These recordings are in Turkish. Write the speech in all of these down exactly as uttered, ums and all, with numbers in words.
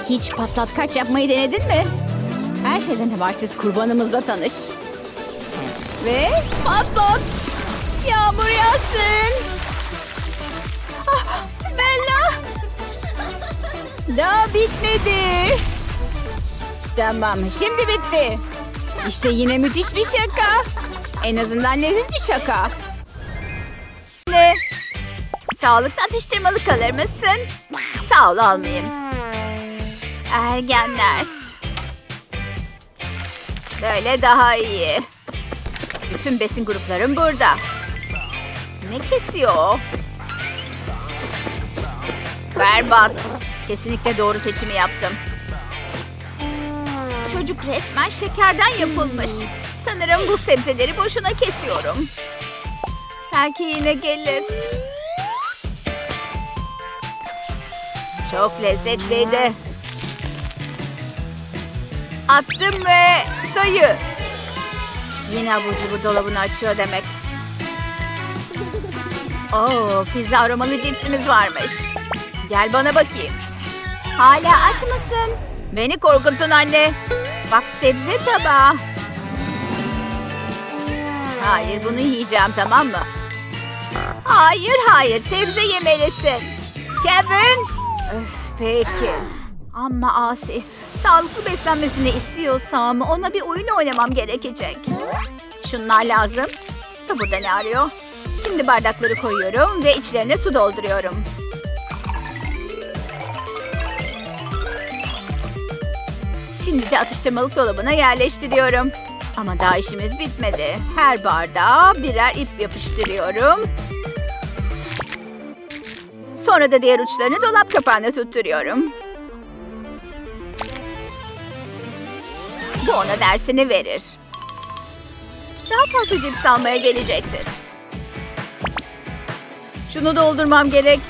Hiç patlat kaç yapmayı denedin mi? Her şeyden habersiz kurbanımızla tanış. Ve patlat. Yağmur yağsın. Ah, Bella. Daha bitmedi. Tamam, şimdi bitti. İşte yine müthiş bir şaka. En azından leziz bir şaka. Ne? Sağlıklı atıştırmalık alır mısın? Sağ ol, almayayım. Ergenler. Böyle daha iyi. Bütün besin gruplarım burada. Ne kesiyor? Berbat. Kesinlikle doğru seçimi yaptım. Çocuk resmen şekerden yapılmış. Sanırım bu sebzeleri boşuna kesiyorum. Belki yine gelir. Çok lezzetliydi. Attım ve sayı. Yine abur cubur dolabını açıyor demek. Oo, pizza aromalı cipsimiz varmış. Gel bana bakayım. Hala aç mısın? Beni korkuttun anne. Bak, sebze tabağı. Hayır, bunu yiyeceğim, tamam mı? Hayır hayır, sebze yemelisin. Kevin. Öf, peki. Ama asi. Sağlıklı beslenmesini istiyorsam ona bir oyun oynamam gerekecek. Şunlar lazım. Da burada ne arıyor? Şimdi bardakları koyuyorum ve içlerine su dolduruyorum. Şimdi de atıştırmalık dolabına yerleştiriyorum. Ama daha işimiz bitmedi. Her bardağa birer ip yapıştırıyorum. Sonra da diğer uçlarını dolap kapağına tutturuyorum. Bu ona dersini verir. Daha fazla cips almaya gelecektir. Şunu doldurmam gerek.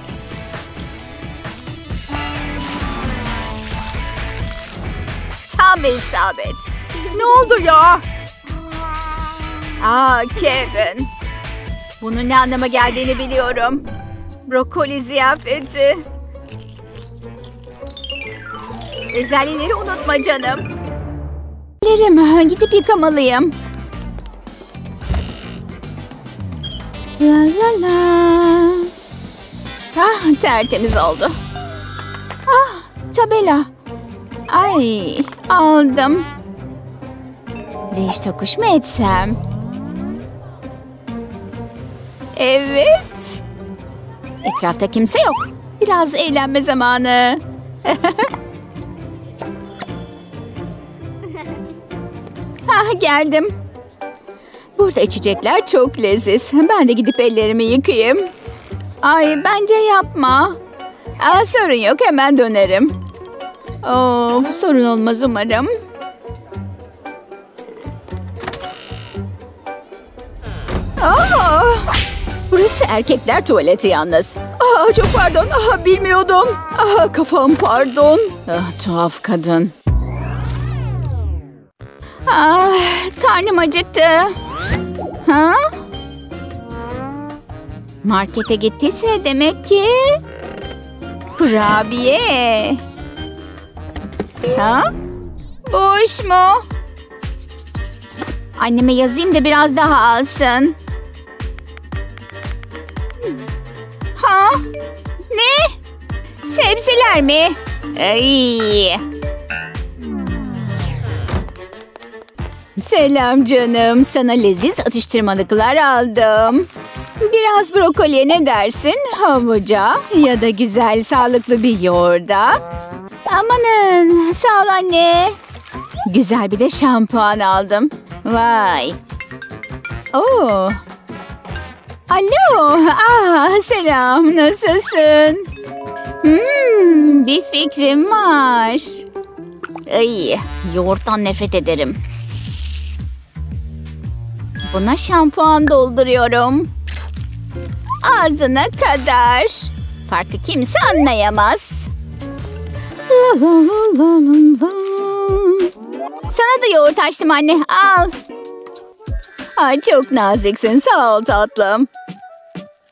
Tam isabet. Ne oldu ya? Aa, Kevin. Bunun ne anlama geldiğini biliyorum. Brokoli ziyafeti. Bezelyeleri unutma canım. Ellerim, gidip yıkamalıyım. La la la. Ah, tertemiz oldu. Ah, tabela. Ay, aldım. Değiş tokuş mu etsem? Evet. Etrafta kimse yok. Biraz eğlenme zamanı. Ah, geldim. Burada içecekler çok leziz. Ben de gidip ellerimi yıkayayım. Ay, bence yapma. Aa, sorun yok, hemen dönerim. Of, sorun olmaz umarım. Aa, burası erkekler tuvaleti yalnız. Aa, çok pardon. Aa, bilmiyordum. Aa, kafam pardon. Ah, tuhaf kadın. Ah, karnım acıktı. Ha? Markete gittiyse demek ki kurabiye. Ha? Boş mu? Anneme yazayım da biraz daha alsın. Ha? Ne? Sebzeler mi? Ay. Selam canım. Sana leziz atıştırmalıklar aldım. Biraz brokoliye ne dersin? Havuca ya da güzel sağlıklı bir yoğurda. Amanın, sağ ol anne. Güzel bir de şampuan aldım. Vay. Oo. Alo. Ah, selam. Nasılsın? Hmm, bir fikrim var. Ay, yoğurttan nefret ederim. Buna şampuan dolduruyorum. Ağzına kadar. Farkı kimse anlayamaz. La la la la la. Sana da yoğurt açtım anne. Al. Ay, çok naziksin. Sağ ol tatlım.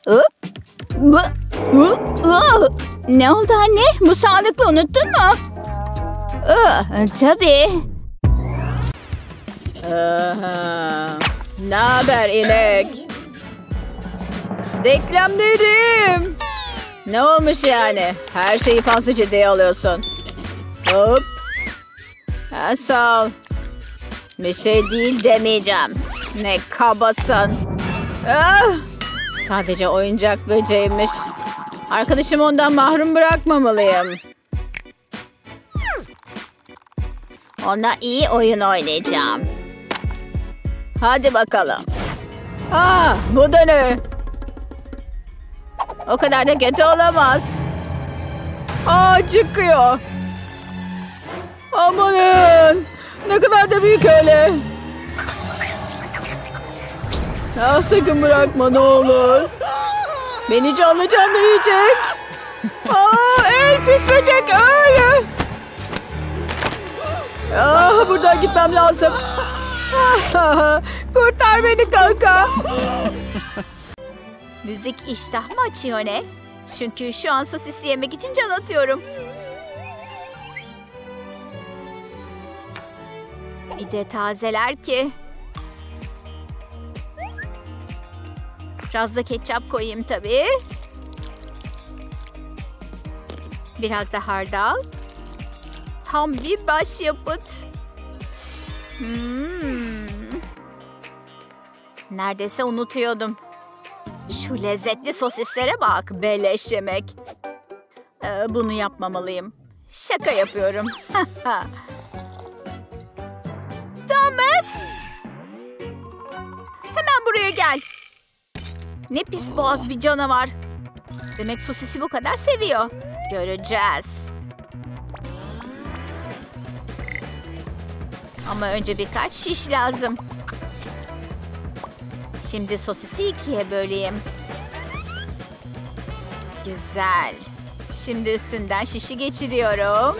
Ne oldu anne? Bu sağlıklı, unuttun mu? Aa, tabii. Ne haber inek? Reklamlarım. Ne olmuş yani? Her şeyi fazla ciddiye alıyorsun. Hop. Ha, sağ ol. Bir şey değil demeyeceğim. Ne kabasın. Ah! Sadece oyuncak böceğiymiş. Arkadaşımı ondan mahrum bırakmamalıyım. Ona iyi oyun oynayacağım. Hadi bakalım. Aa, bu da ne? O kadar da kötü olamaz. Aa, çıkıyor. Amanın. Ne kadar da büyük öyle. Ya, sakın bırakma ne olur. Beni canlı canlı yiyecek. Aa, el pis böcek öyle. Ah, buradan gitmem lazım. Kurtar beni kanka. Müzik iştah mı açıyor ne? Çünkü şu an sosisli yemek için can atıyorum. Bir de tazeler ki. Biraz da ketçap koyayım tabii. Biraz da hardal. Tam bir başyapıt. Hmm. Neredeyse unutuyordum. Şu lezzetli sosislere bak. Beleş yemek. Ee, bunu yapmamalıyım. Şaka yapıyorum. Thomas! Hemen buraya gel. Ne pis boğaz bir canavar. Demek sosisi bu kadar seviyor. Göreceğiz. Ama önce birkaç şiş lazım. Şimdi sosisi ikiye böleyim. Güzel. Şimdi üstünden şişi geçiriyorum.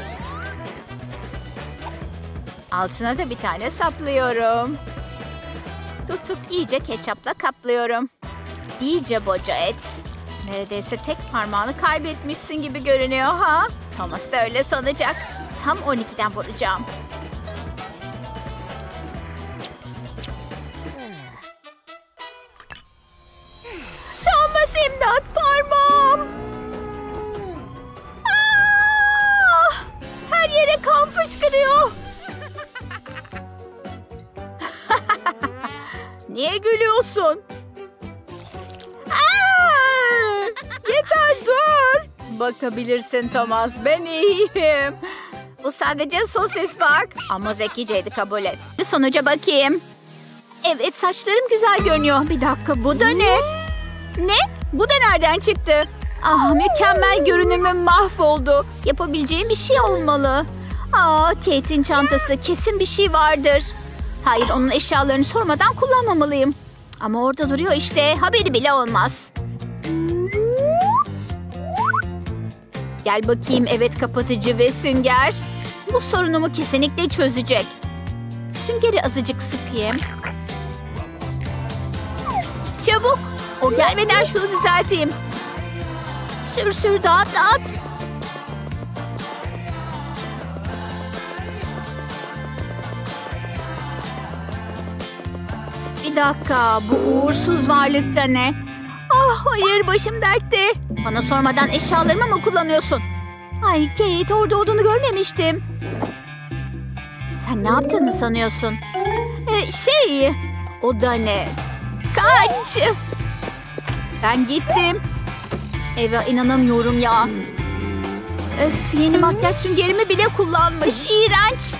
Altına da bir tane saplıyorum. Tutup iyice ketçapla kaplıyorum. İyice boca et. Neredeyse tek parmağını kaybetmişsin gibi görünüyor ha? Thomas da öyle sanacak. Tam on ikiden vuracağım. Thomas, imdat, parmağım. Aa! Her yere kan fışkırıyor. Niye gülüyorsun? Aa! Yeter, dur. Bakabilirsin Thomas, ben iyiyim. Bu sadece sosis bak. Ama zekiceydi, kabul et. Sonuca bakayım. Evet, saçlarım güzel görünüyor. Bir dakika, bu da ne? Ne? Bu da nereden çıktı? Ah, mükemmel görünümüm mahvoldu. Yapabileceğim bir şey olmalı. Aa, Kate'in çantası, kesin bir şey vardır. Hayır, onun eşyalarını sormadan kullanmamalıyım. Ama orada duruyor işte, haberi bile olmaz. Gel bakayım, evet, kapatıcı ve sünger. Bu sorunumu kesinlikle çözecek. Süngeri azıcık sıkayım. Çabuk. O gelmeden şunu düzelteyim. Sür sür, dağıt dağıt. Bir dakika, bu uğursuz varlık da ne? Ah, hayır, başım dertte. Bana sormadan eşyalarımı mı kullanıyorsun? Ay Kate, orada olduğunu görmemiştim. Sen ne yaptığını sanıyorsun? Ee, şey, o da ne? Kaç! Ben gittim. Eve inanamıyorum ya. Öf, yeni makyaj süngerimi bile kullanmış. İğrenç.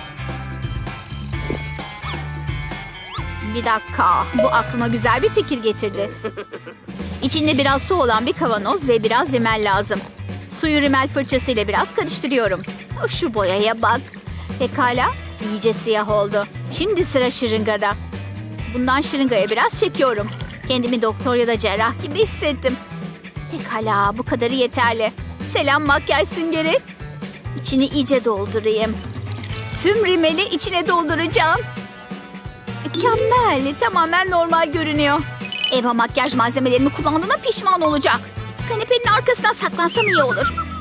Bir dakika. Bu aklıma güzel bir fikir getirdi. İçinde biraz su olan bir kavanoz ve biraz rimel lazım. Suyu rimel fırçasıyla biraz karıştırıyorum. Şu boyaya bak. Pekala. İyice siyah oldu. Şimdi sıra şırıngada. Bundan şırıngaya biraz çekiyorum. Kendimi doktor ya da cerrah gibi hissettim. Pekala, bu kadarı yeterli. Selam makyaj süngeri. İçini iyice doldurayım. Tüm rimeli içine dolduracağım. Mükemmel. Tamamen normal görünüyor. Eva makyaj malzemelerimi kullandığına pişman olacak. Kanepenin arkasına saklansam iyi olur.